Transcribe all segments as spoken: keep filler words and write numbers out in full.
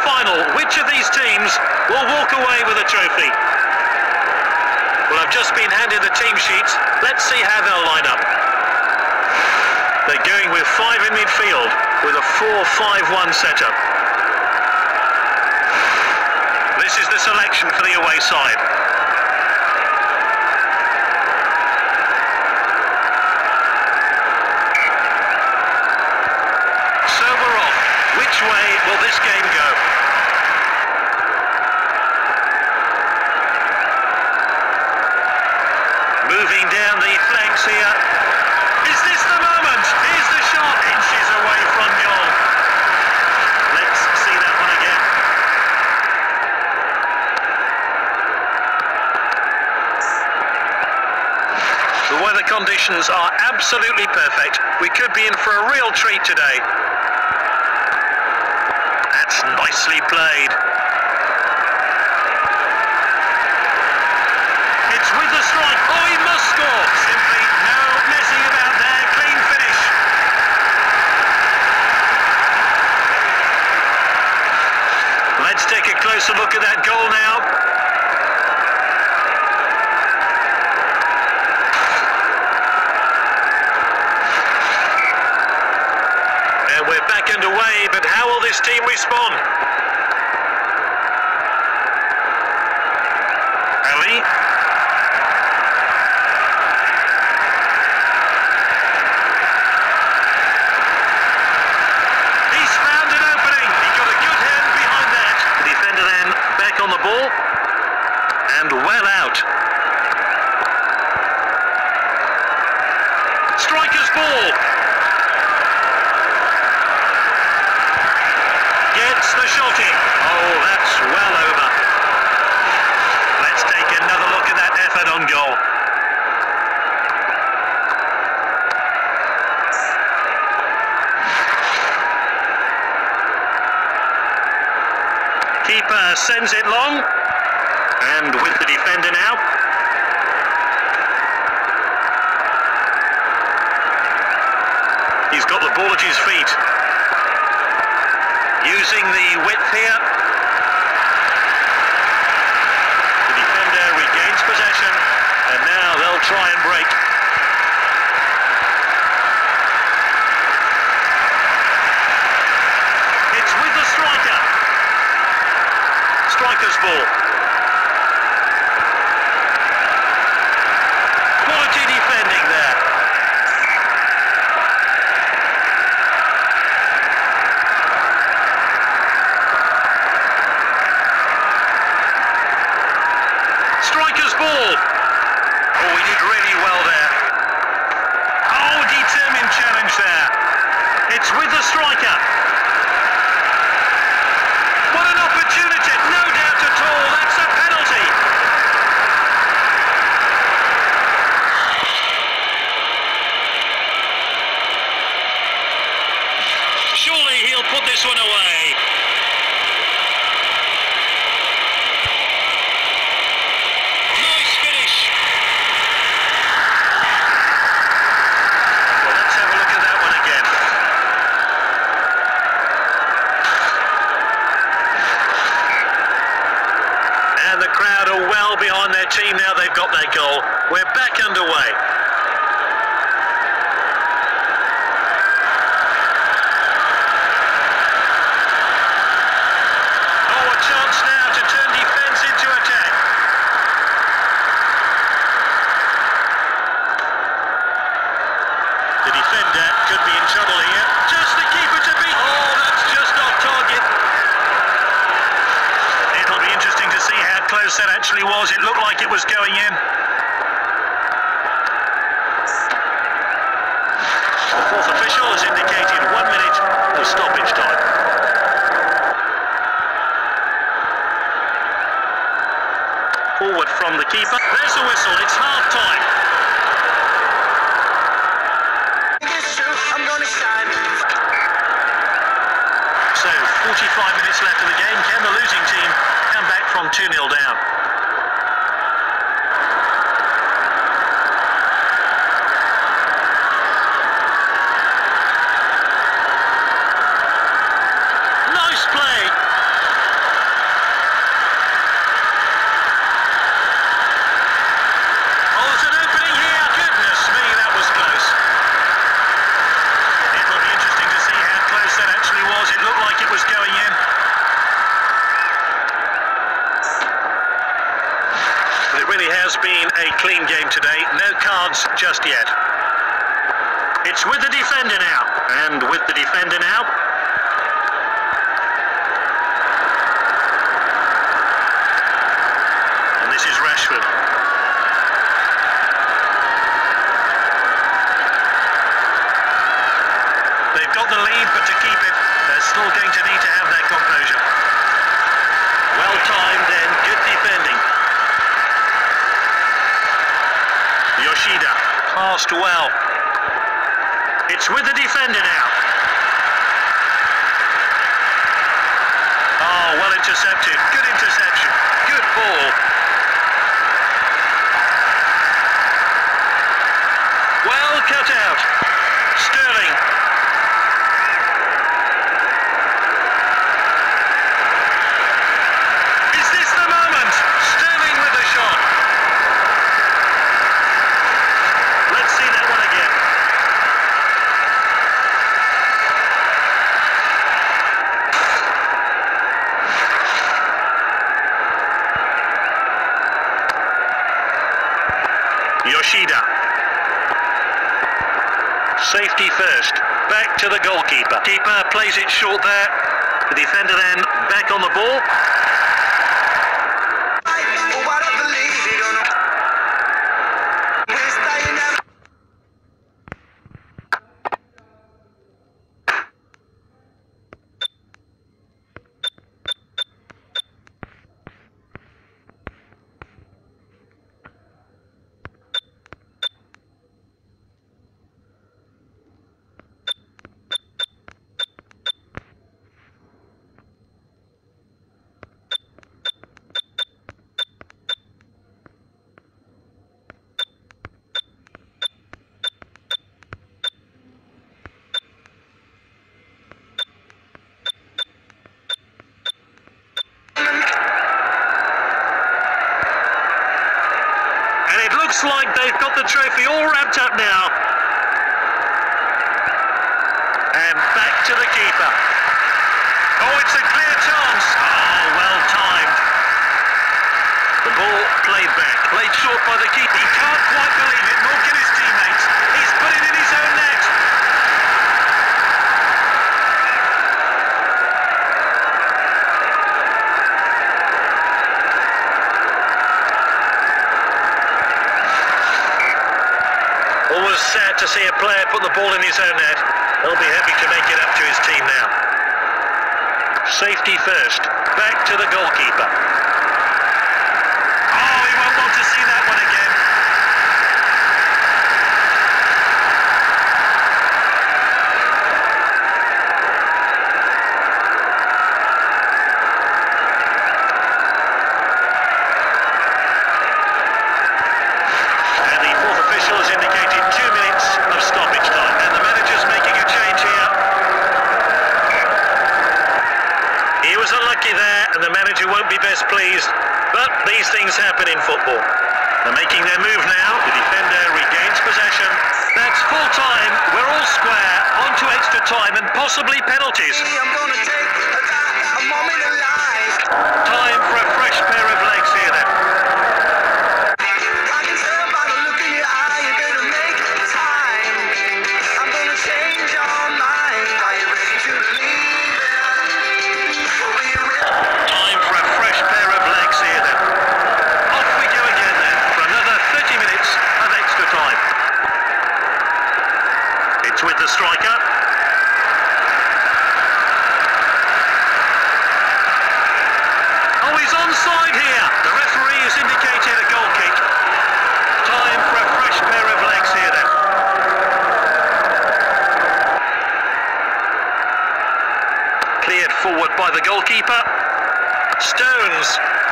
final. Which of these teams will walk away with a trophy? Well, I've just been handed the team sheets. Let's see how they'll line up. They're going with five in midfield with a four five one setup. This is the selection for the away side. So we're off. Which way will this game go? Moving down the flanks here. Is this the moment? Here's the shot. Inches away from goal. Let's see that one again. The weather conditions are absolutely perfect. We could be in for a real treat today. That's nicely played. It's with the strike. Oh, he must score. Simply no messing about there. Clean finish. Let's take a closer look at that goal now. And we're back underway, but how will this team respond? Ali. On the ball and well out. Striker's ball. Gets the shot in. Oh, that's well over. Let's take another look at that effort on goal. Keeper sends it long, and with the defender now. He's got the ball at his feet. Using the width here. The defender regains possession, and now they'll try and break. It's with the striker. Striker's ball. Quality defending there. Striker's ball. Oh, he did really well there. Oh, determined challenge there. It's with the striker. What an opportunity. No doubt at all. That's a penalty. Surely he'll put this one away. Nice finish. Well, let's have a look at that one again. And the crowd are well behind their team now they've got their goal. We're back underway. Oh, a chance now to turn defence into attack. The defender could be in trouble here. Just the keeper to beat. Oh, that's just off target. It'll be interesting to see how close that actually was. It looked like it was going in. The fourth official has indicated one minute of stoppage time. Forward from the keeper. There's the whistle. It's half time. So, forty-five minutes left of the game. Can the losing team come back from two nil down? Nice play. really has been a clean game today. No cards just yet. It's with the defender now. And with the defender now. And this is Rashford. They've got the lead, but to keep it, they're still going to need to have their composure. Well timed and good defending. Yoshida passed well. It's with the defender now. Oh, well intercepted. Good interception. Good ball. Well cut out. Sterling. Is this the moment? Sterling with the shot. Let's see that one again. Yoshida. Safety first. Back to the goalkeeper. Keeper plays it short there. The defender then back on the ball. Looks like they've got the trophy all wrapped up now. And back to the keeper. Oh, it's a clear chance. Oh, well timed. The ball played back, played short by the keeper. He can't quite believe it, nor can his teammates. He's put it in his own net. Always sad to see a player put the ball in his own net. He'll be happy to make it up to his team now. Safety first. Back to the goalkeeper. Oh, he won't want to see that one again. And the fourth official has indicated two minutes of stoppage time. And the manager's making a change here. He was unlucky there, and the manager won't be best pleased. But these things happen in football. They're making their move now. The defender regains possession. That's full time. We're all square. On to extra time and possibly penalties. Time for a fresh pair of legs here then. Time for a fresh pair of legs here then. Off we go again then for another thirty minutes of extra time. It's with the striker. Oh, he's onside here. The referee has indicated a goal kick. Time for a fresh pair of legs here then. Cleared forward by the goalkeeper. Stones.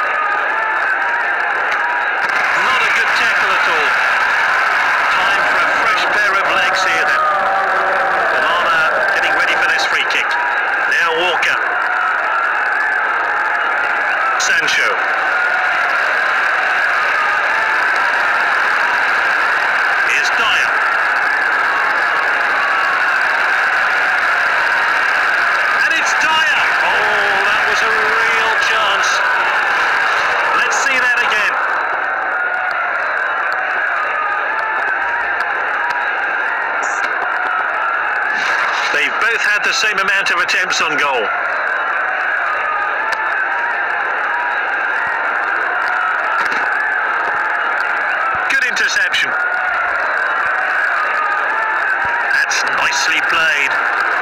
Not a good tackle at all. Time for a fresh pair of legs here then. Lallana getting ready for this free kick. Now Walker. Sancho. Here's Dyer. And it's Dyer. Oh, that was a real chance. both had the same amount of attempts on goal. Good interception. That's nicely played.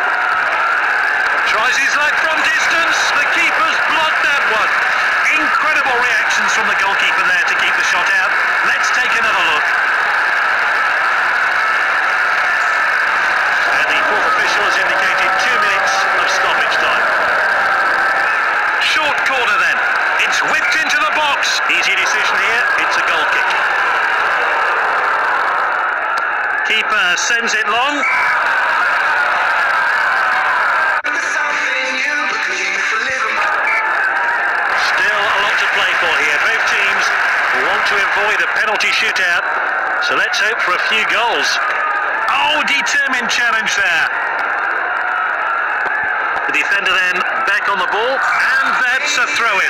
Tries his luck from distance. The keeper's blocked that one. Incredible reactions from the goalkeeper there to keep the shot out. Let's take another look. And the fourth official has indicated two minutes of stoppage time. Short corner then. It's whipped into the box. Easy decision here. It's a goal kick. Keeper sends it long. To avoid a penalty shootout, so let's hope for a few goals. Oh, determined challenge there. The defender then back on the ball, and that's a throw-in.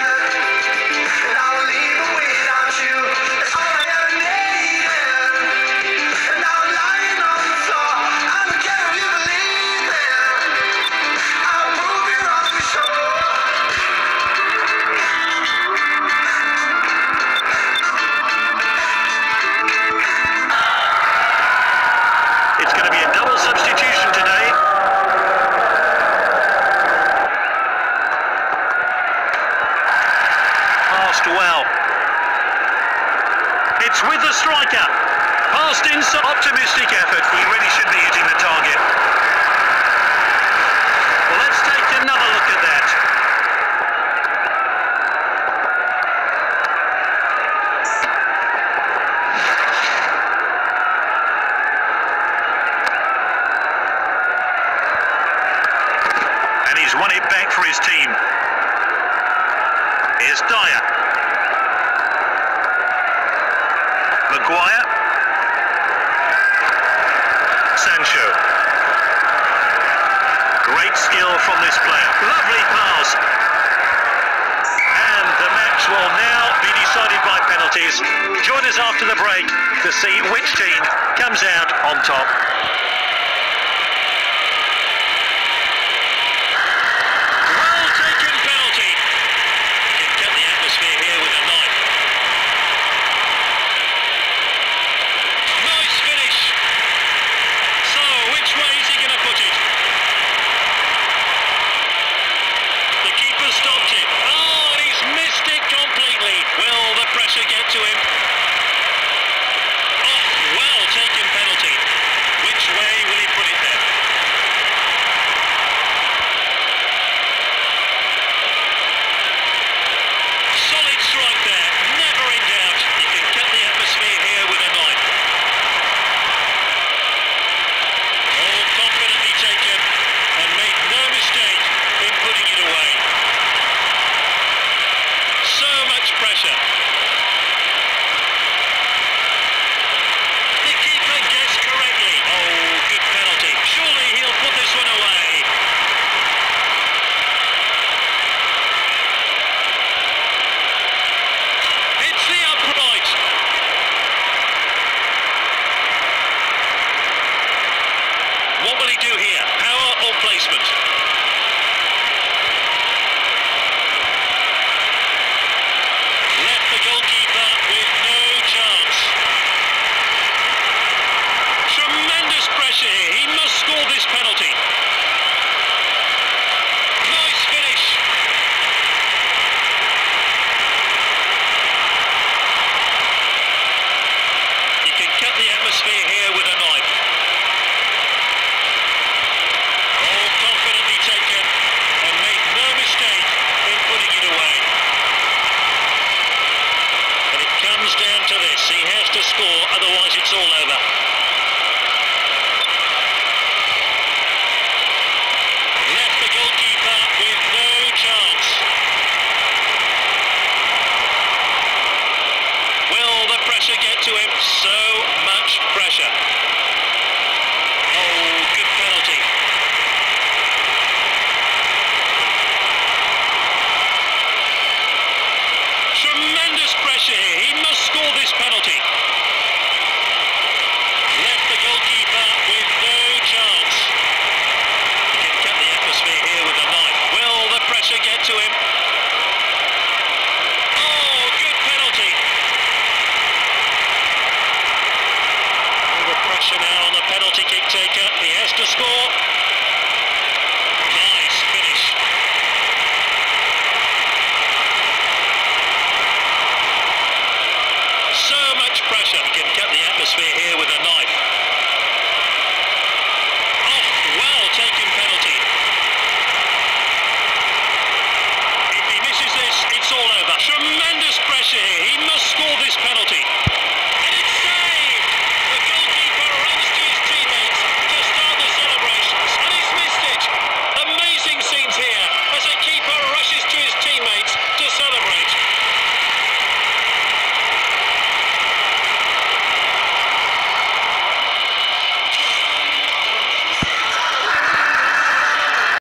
Well, it's with the striker. Passed in some optimistic effort. He really should be hitting the target. Well, let's take another look at that. And he's won it back for his team. Here's Dyer. Maguire, Sancho. Great skill from this player. Lovely pass. And the match will now be decided by penalties. Join us after the break to see which team comes out on top. Well taken penalty. You can get the atmosphere here with a knife. To him. Oh, well taken penalty. Which way will he put it then? Solid strike there, never in doubt. You can cut the atmosphere here with a knife. All confidently taken and made no mistake in putting it away. So much pressure. What will he do here? Power or placement? Left the goalkeeper with no chance. Tremendous pressure here. He must score this penalty. Nice finish. You can cut the atmosphere here with a knife. Down to this, he has to score, otherwise it's all over. Left the goalkeeper with no chance. Will the pressure get to him? So much pressure. Oh, good penalty. Tremendous pressure here. He must score this penalty. Left the goalkeeper with no chance. You can to him.